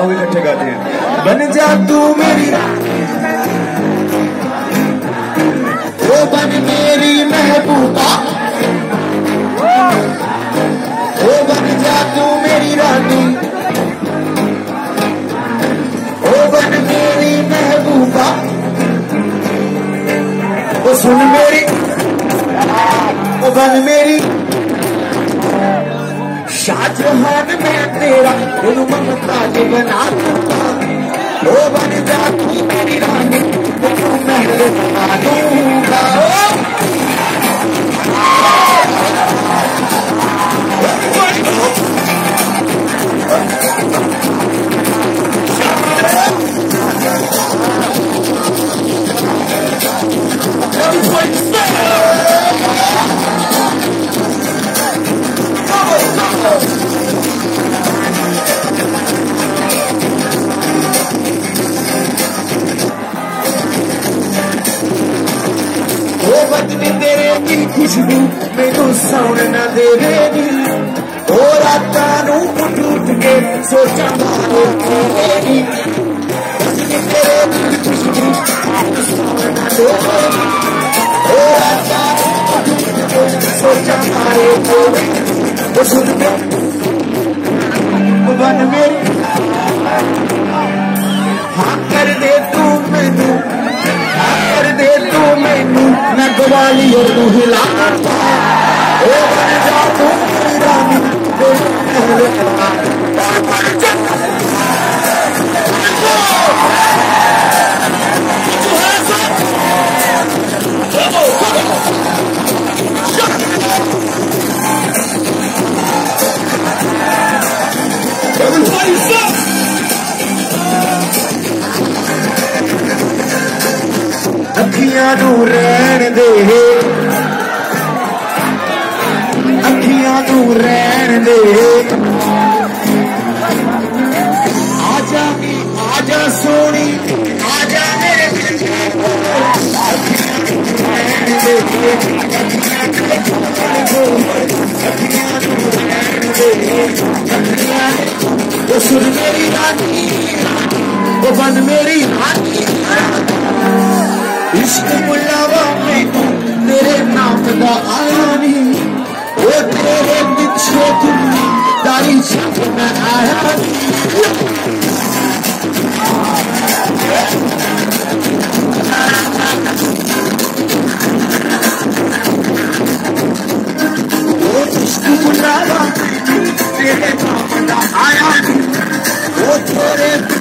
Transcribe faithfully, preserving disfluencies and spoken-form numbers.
आओ इकट्ठे गाते हैं। बन जा तू मेरी, ओ बन मेरी महबूबा, ओ बन जा तू मेरी रानी, ओ बन मेरी महबूबा, ओ सुन मेरी, ओ बन मेरी शाहजहान में तेरा दिल ममताज बना दूंगा, ओ बन जा तू मेरी रानी, तू महल बना दूंगा। खुशबू मैनू सौण न देवेगी, ओ रातां नूं उठ उठ के सोचा मारेगी, तेरे खुशबू सौण न देवेगी, ओ रातां नूं उठ उठ के सोचा मारेगी। ओ सुन के बन मेरी, हाँ कर दे तू मैनू, हाँ कर दे तू मैनू, मैं ग्वालियर नूं हिला करता, ओ बन जा तू मेरी रानी, अखियां नूं रहण दे, अखियां नूं रहण दे, आजा नी आजा सोनी, आजा मेरे अखियां नूं रहण दे, अखियां नूं रहण दे, अखियां ओ सुन मेरी रानी, ओ बन मेरी रानी, इश्क बुलावा मैनू तेरे नाम दा आया नहीं, ओ तेरे पिछे दुनी दारी छप मैं आया नहीं। ओ इश्क बुलावा तेरे नाम दा आया नहीं, ओ तेरे